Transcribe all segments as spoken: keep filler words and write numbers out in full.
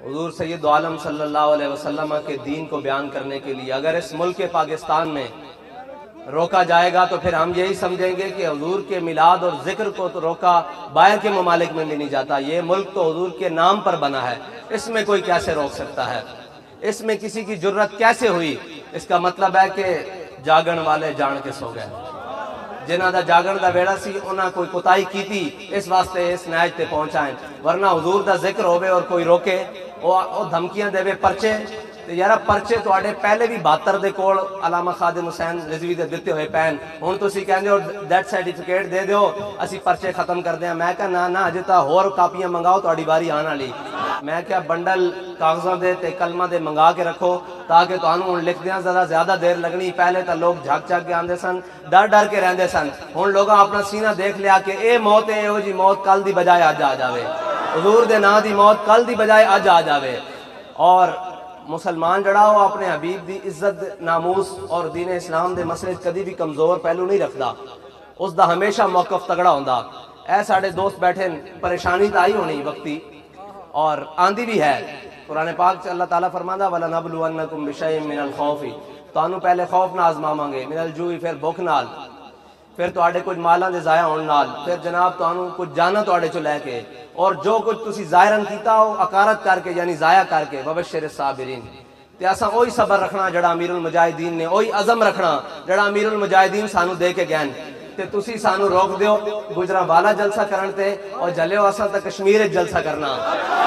حضور سید عالم صلی اللہ علیہ وسلم کے دین کو بیان کرنے کے لیے اگر اس ملک پاکستان میں روکا جائے گا تو پھر ہم یہی سمجھیں گے کہ حضور کے میلاد اور ذکر کو تو روکا باہر کے ممالک میں بھی نہیں جاتا. یہ ملک تو حضور کے نام پر بنا ہے, اس میں کوئی کیسے روک سکتا ہے؟ اس میں کسی کی جرت کیسے ہوئی؟ اس کا مطلب ہے کہ جاگن والے جان کے سو گئے. جنہاں دا جاگن دا بیڑا سی انہاں کوئی کوتاہی کیتی, اس واسطے اس نیج تے پہنچائیں. ورنہ حضور دا ذکر ہوئے اور کوئی روکے وہ دھمکیاں دے وے پرچے تے یارا پرچے تواڈے پہلے بھی بہتر دے کول علامہ خادم حسین رضوی دے دتے ہوئے پین. ہن تسی کہندے ہو ڈیتھ سرٹیفکیٹ دے دیو اسی پرچے ختم کر دیاں. میں کہا نا نا اجے تا ہور کاپیاں منگاؤ تواڈی باری آن والی. میں کہا بنڈل کاغذاں دے تے کلمہ دے منگا کے رکھو تاکہ تانوں ہن لکھ دیاں ذرا زیادہ دیر لگنی. پہلے تا لوگ جھک جھک کے آندے سن, ڈر ڈر کے رہندے سن. ہن لوگاں اپنا سینہ دیکھ لیا کہ اے موت اے او جی موت کل دی بجائے اج آ جاوے. حضور دے نا دی موت کل دی بجائے اج آ جاوے. اور مسلمان جڑا ہو اپنے حبیب دی عزت ناموس اور دین اسلام دے مسئلے کدی بھی کمزور پہلو نہیں رکھدا, اس دا ہمیشہ موقف تگڑا ہوندا. اے ساڑے دوست بیٹھے پریشانی تو آئی ہونی وقتی اور آندھی بھی ہے. قرآن پاک سے اللہ تعالیٰ فرماندا وَلَنَبْلُوَنَّكُمْ بِشَيْءٍ مِّنَ الْخَوْفِ, تانوں پہلے خوف نہ آزماواں گے, من الجوع پھر بھوک نال, پھر تواڈے کچھ مالاں دے ضائع ہون نال, پھر جناب تانوں کچھ جانا تواڈے چوں لے کے, اور جو کچھ تسی ظاہراً کیتا ہو اکارت کر کے یعنی ضائع کر کے. وبشر الصابرین, تے اساں وہی صبر رکھنا جڑا امیر المجاہدین نے, وہی عزم رکھنا جڑا امیر المجاہدین سانو دے کے گئے. تے تسی سانو روک دیو گجراں والا جلسہ کرن تے اور جلیو اساں تے کشمیر وچ جلسہ کرنا.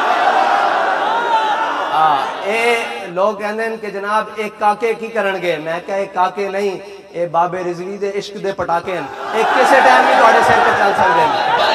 اے لوگ کہندے ہیں کہ جناب ایک کاکے کی کرن گے. میں کہا ایک کاکے نہیں, اے بابے رضوی دے عشق دے پٹاکے ہیں. ایک کسے ٹائم بھی تواڈے سر تے چل سکدے ہیں.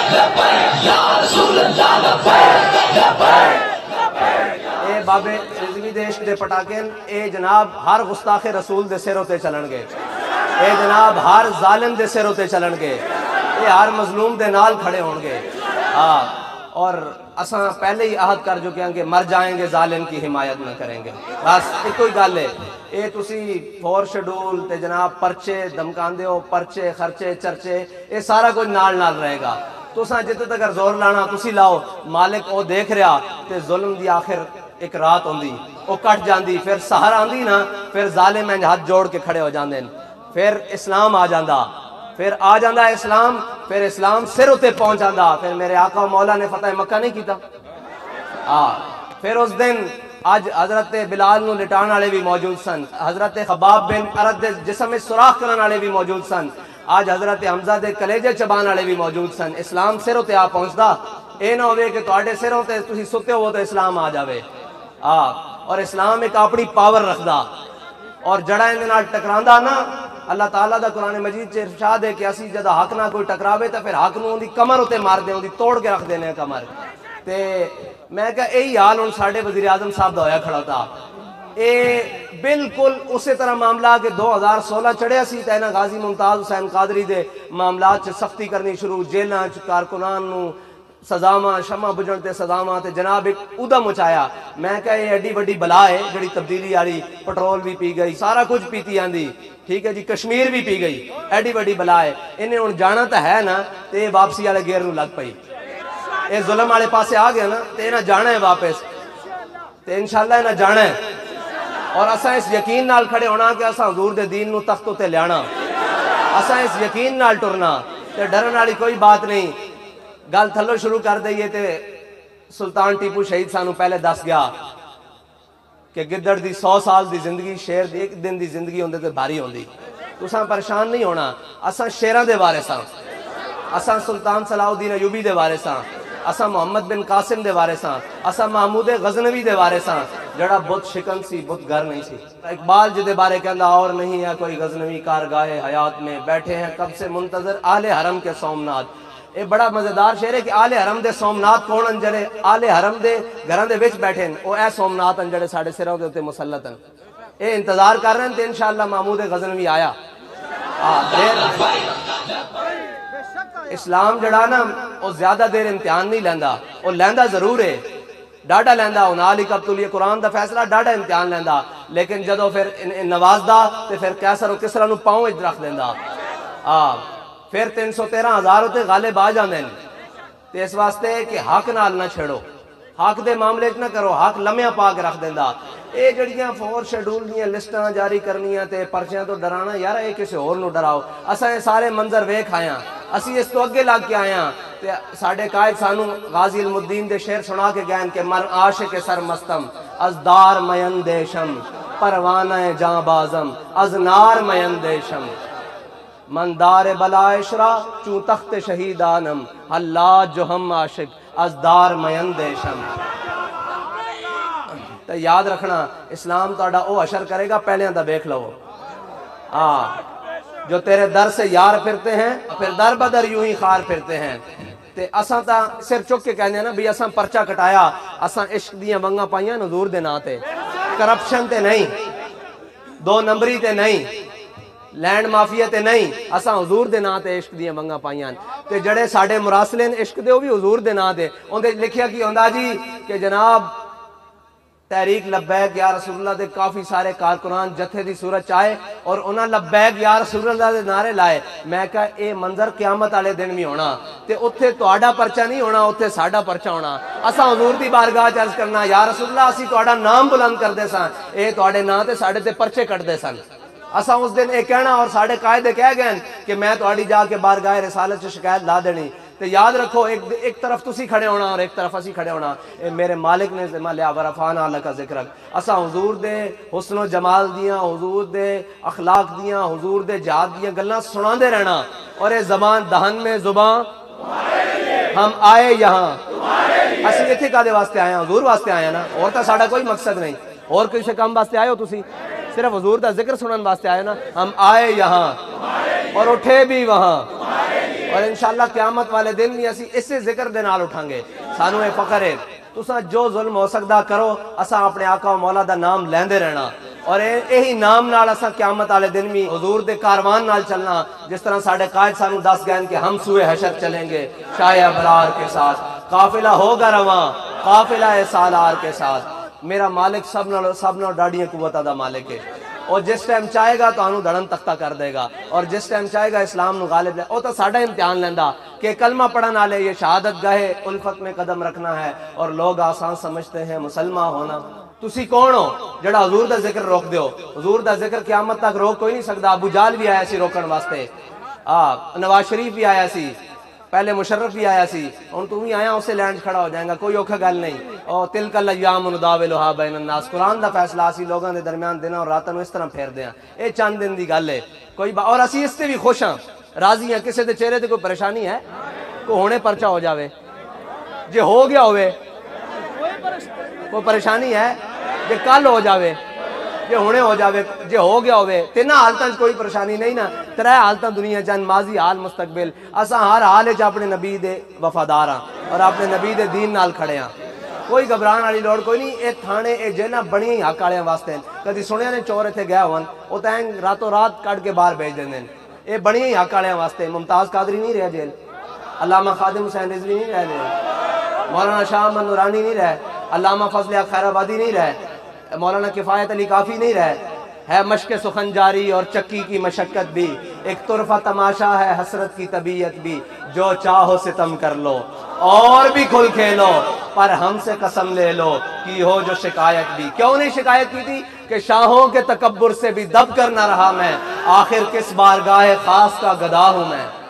اے بابے رضوی دے عشق دے پٹاکے ہیں. اے جناب ہر گستاخ رسول دے سر تے چلن گے. اے جناب ہر ظالم دے سر تے چلن گے. اے ہر مظلوم دے نال کھڑے ہون گے. ہاں, اور اساں پہلے ہی عہد کر چکے ہیں کہ مر جائیں گے ظالم کی حمایت نہ کریں گے. بس ایک کوئی گل ہے. اے تسی فور شیڈول تے جناب پرچے دھمکاندے ہو, پرچے خرچے چرچے اے سارا کچھ نال نال رہے گا. تساں جتنے تک زور لانا تسی لاؤ, مالک او دیکھ رہا تے ظلم دی آخر ایک رات ہوندی او کٹ جاندی, پھر سہر آندی نا, پھر ظالم انج ہاتھ جوڑ کے کھڑے ہو جاندے ہیں, پھر اسلام آ جاندا, پھر آ جاندا اسلام, پھر اسلام سر اتے پہنچ جاندا. پھر میرے آقا و مولا نے فتح مکہ نہیں کیتا. آ پھر اس دن آج حضرت بلال نو لٹان والے بھی موجود سن, حضرت خباب بن ارد دے جسم میں سوراخ کرن والے بھی موجود سن, آج حضرت حمزہ دے کلیجے چبان والے بھی موجود سن. اسلام سر اتے آ پہنچدا. اے نہ ہوئے کہ تواڈے سروں تے تسی ستے ہو تو اسلام آ جاوے. آ اور اسلام ایک اپنی پاور رکھدا, اور جڑا اندے نال ٹکراندا نا, اللہ تعالیٰ دا قرآن مجید سے ارشاد ہے کہ اسی جدہ حق نہ کوئی ٹکراوے تو پھر حق نو دی کمر اتے مار دیں, دی توڑ کے رکھ دینے کمر. تے میں کہا یہی حال ہن ساڈے وزیر اعظم صاحب دا ہویا کھڑا تھا. اے بالکل اسی طرح معاملہ کہ دو ہزار سولہ چڑھیا سی تے انہاں غازی ممتاز حسین قادری دے معاملات چ سختی کرنی شروع, جیلاں چ کارکنان نو سزاواں, شمع بجھن تے سزاواں, تے جناب ایک ادم مچایا. میں کہا یہ ایڈی وڈی بلا ہے جڑی تبدیلی والی, پٹرول بھی پی گئی, سارا کچھ پیتی آندی, ٹھیک ہے جی, کشمیر بھی پی گئی, ایڈی وڈی بلا ہے. انہیں ہن جانا تو ہے نا, تے واپسی والے گیر نو لگ پئی. اے ظلم والے پاسے آ گیا نا, تے انہاں جانا ہے واپس, تے انشاءاللہ انہاں جانا ہے. اور اساں اس یقین نال کھڑے ہونا کہ اساں حضور دے دین نو تخت تے لیانا, اساں اس یقین نال ٹرنا, تے ڈرن والی کوئی بات نہیں. گل تھلو شروع کر دئیے تے سلطان ٹیپو شہید سانو پہلے دس گیا کہ گدڑ دی سو سال دی زندگی شیر دی ایک دن دی زندگی ہوندے تے بھاری ہوندی. تساں پریشان نہیں ہونا, اساں شیراں دے وارث ہاں, اساں سلطان صلاح الدین ایوبی دے وارث ہاں, اساں محمد بن قاسم دے وارث ہاں, اساں محمود غزنوی دے وارث ہاں جڑا بت شکن سی, بت گر نہیں سی. اقبال جدے بارے کہندا اور نہیں ہے کوئی غزنوی کارگاہ حیات میں, بیٹھے ہیں کب سے منتظر آل حرم کے سومنات. اے بڑا مزیدار شعر ہے کہ آل حرم دے سومنات کون ہیں جڑے آل حرم دے گھراں دے وچ بیٹھے ہیں, او اے سومنات ہیں جڑے ساڈے سراں دے اوتے مسلط ہیں. اے انتظار کر رہے ہیں تے انشاءاللہ محمود غزنوی آیا. اسلام جڑا نا او زیادہ دیر امتحان نہیں لیندا, او لیندا ضرور ہے, ڈاڈا لیندا. ہنالک ابتلی قرآن دا فیصلہ ڈاڈا امتحان لیندا, لیکن جدو پھر نوازدا تے پھر کیسر و کسرا نو پاؤں وچ رکھ دیندا. آ پھر تین سو تیرہ ہزار ہوتے غالب آ جاندے ہیں. تے اس واسطے کہ حق نال نہ چھڑو, حق دے معاملے چ نہ کرو، حق لمحہ پا کے رکھ دیندا۔ اے جڑیاں فور شیڈول دیاں لسٹاں جاری کرنیاں تے پرچیاں تو ڈرانا، یار اے کسے ہور نو ڈراؤ۔ اساں اے سارے منظر ویکھ آیا، اسی اس تو اگے لگ کے آیا تے ساڈے قائد سانو غازی علم الدین دے شعر سنا کے گئے کہ مر عاشق سر مستم از دار میندیشم، پروانہ جاں بازم از نار میندیشم، من دار بلائے شرا چوں تخت شہیدانم، اللہ جو ہم عاشق از دار میندیشم۔ تو یاد رکھنا اسلام تہاڈا او اشر کرے گا، پہلے دا دیکھ لو۔ ہاں جو تیرے در سے یار پھرتے ہیں پھر در بدر یوں ہی خار پھرتے ہیں۔ تے اساں تا سر چک کے کہنے نا بھی اساں پرچہ کٹایا، اساں عشق دیاں ونگاں پائیاں حضور دے نا تے، کرپشن تے نہیں، دو نمبری تے نہیں، لینڈ مافیا تے نہیں، اساں حضور دے نا تے عشق دیاں ونگاں پائیاں۔ تے جڑے ساڈے مراسلین عشق دے وہ بھی حضور دے نا تے، اندے لکھیا کی ہوندا جی کہ جناب تحریک لبیک یا رسول اللہ دے کافی سارے کارکنان جتھے دی صورت چاہے اور انہاں لبیک یا رسول اللہ دے نعرے لائے۔ میں کہا اے منظر قیامت والے دن بھی ہونا، تے اتھے تہاڈا پرچہ نہیں ہونا، اتھے ساڈا پرچہ ہونا۔ اساں حضور دی بارگاہ چ عرض کرنا یا رسول اللہ اسی تہاڈا نام بلند کردے ساں، اے تہاڈے نام تے ساڈے تے پرچے کٹدے سن۔ اساں اس دن اے کہنا اور ساڈے قائد کہہ گئے کہ میں تہاڈی جا کے بارگاہ رسالت چ شکایت لا دینی۔ تو یاد رکھو ایک ایک طرف تسی کھڑے ہونا اور ایک طرف اسی کھڑے ہونا۔ اے میرے مالک نے ذمہ لیا ورفعنا لک ذکرک۔ اساں حضور دے حسن و جمال دیاں، حضور دے اخلاق دیاں، حضور دے جہاد دیاں گلاں سنا دے رہنا، اور اے زبان دہن میں زبان ہم آئے یہاں اسی ایتھے کادے واسطے آئے ہیں؟ حضور واسطے آئے ہیں نا، اور تا ساڈا کوئی مقصد نہیں، اور کسی کام واسطے آئے ہو تسی؟ صرف حضور دا ذکر سنن واسطے آئے نا۔ ہم آئے یہاں اور اٹھے بھی وہاں، اور انشاءاللہ قیامت والے دن بھی اسی اسے ذکر دے نال اٹھاں گے۔ سانو اے فخر ہے، تساں جو ظلم ہو سکدا کرو، اساں اپنے آقا و مولا دا نام لیندے رہنا، اور یہی نام نال اساں قیامت والے دن بھی حضور دے کاروان نال چلنا، جس طرح ساڈے قائد سانو دس گئے کہ ہم سوئے حشر چلیں گے شاہ ابرار کے ساتھ، قافلہ ہوگا رواں قافلہ سالار کے ساتھ۔ میرا مالک سب نال سب نال ڈاڑیاں قوتاں دا مالک ہے، اور جس ٹائم چاہے گا تو انہوں دڑن تختہ کر دے گا، اور جس ٹائم چاہے گا اسلام نو غالب لے۔ او تو ساڈا امتحان لیندا کہ کلمہ پڑھن والے یہ شہادت گاہے الفت میں قدم رکھنا ہے، اور لوگ آسان سمجھتے ہیں مسلمان ہونا۔ تسی کون ہو جڑا حضور دا ذکر روک دیو؟ حضور دا ذکر قیامت تک روک کوئی نہیں سکدا۔ ابو جال بھی آیا سی روکن واسطے، آ نواز شریف بھی آیا سی، پہلے مشرف بھی آیا سی، ہن تو بھی آیا اسے لینڈ کھڑا ہو جائے گا، کوئی اوکھا گل نہیں۔ او تلک الایام نداولھا بین الناس، قرآن دا فیصلہ اسی لوگاں دے درمیان دن اور راتاں نو اس طرح پھیر دیاں، اے چند دن دی گل ہے کوئی با... اور اسی اس تے بھی خوش ہاں، راضی ہیں۔ کسے دے چہرے تے کوئی پریشانی ہے؟ کوئی ہونے پرچہ ہو جاوے، جے ہو گیا ہوئے کوئی پریشانی ہے؟ جے کل ہو جاوے، جے ہونے ہو جاوے، جے ہو گیا ہوئے، تینا حالتاں کوئی پریشانی نہیں نا، ترے حالتاں دنیا چند ماضی حال مستقبل، اساں ہر حال وچ اپنے نبی دے وفادار ہاں اور اپنے نبی دے دین نال کھڑے ہاں، کوئی گھبران والی لوڑ کوئی نہیں۔ اے تھانے اے جیلیں بنی ہی حق والے واسطے، کدی سنیا نے چور اتنے گئے ہون او تین راتوں رات کٹ کے باہر بھیج دیندے، اے بنی ہی حق والے واسطے۔ ممتاز قادری نہیں رہے جیل، علامہ خادم حسین رضوی نہیں رہے جیل، مولانا شاہ احمد نورانی نہیں رہے، علامہ فضل حق خیر آبادی نہیں رہے، مولانا کفایت علی کافی نہیں رہے۔ ہے مشق سخن جاری اور چکی کی مشقت بھی، ایک طرفہ تماشا ہے حسرت کی طبیعت بھی، جو چاہو ستم کر لو اور بھی کھل کھیلو، پر ہم سے قسم لے لو کی ہو جو شکایت بھی۔ کیوں نہیں شکایت کی تھی؟ کہ شاہوں کے تکبر سے بھی دب کر نہ رہا میں، آخر کس بارگاہ خاص کا گدا ہوں میں۔